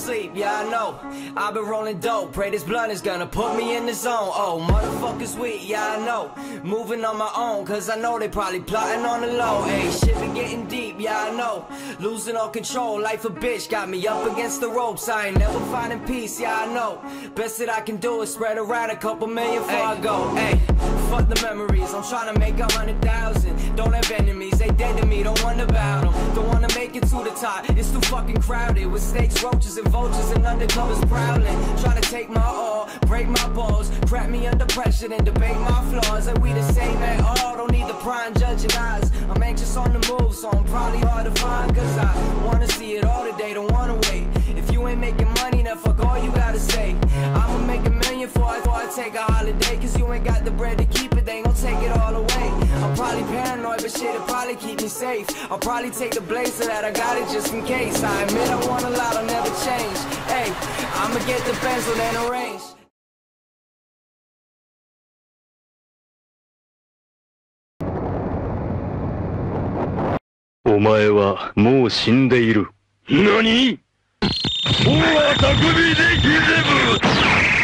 sleep, yeah I know. I've been rolling dope, pray this blunt is gonna put me in the zone. Oh, motherfuckers weak, yeah I know. Moving on my own, cause I know they probably plotting on the low. Hey, shit been getting deep, yeah I know. Losing all control, life a bitch, got me up against the ropes. I ain't never finding peace, yeah I know. Best that I can do is spread around a couple million before I go. Hey, fuck the memories, I'm trying to make 100,000. Don't have enemies, they dead to me, don't wonder about them. Don't wanna make it to the top, it's too fucking crowded. With snakes, roaches, and vultures and undercovers prowling. Trying to take my all, break my balls, crap me under pressure and debate my flaws. And we the same at all, don't need the prime judging eyes. I'm anxious on the move, so I'm probably hard to find. Cause I wanna see it all today, don't wanna wait. If you ain't making money, then fuck all you gotta say. I'ma make $1 million before I take a holiday. Cause you ain't got the bread to keep it, they ain't gon' take it all away. I'm probably paranoid, but shit'll probably keep me safe. I'll probably take the blade so that I got it just in case. I admit I want a lot, I'll never change. Hey, I'ma get the pencil then arrange. お前はもう死んでいる。何？もうは匠でギゼブ！